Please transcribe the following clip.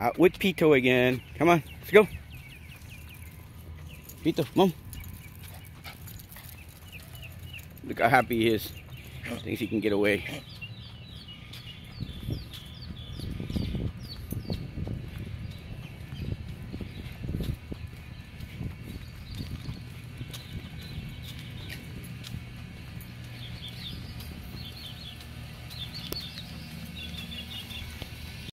Out with Pito again. Come on, let's go. Pito, Mom. Look how happy he is. Thinks he can get away.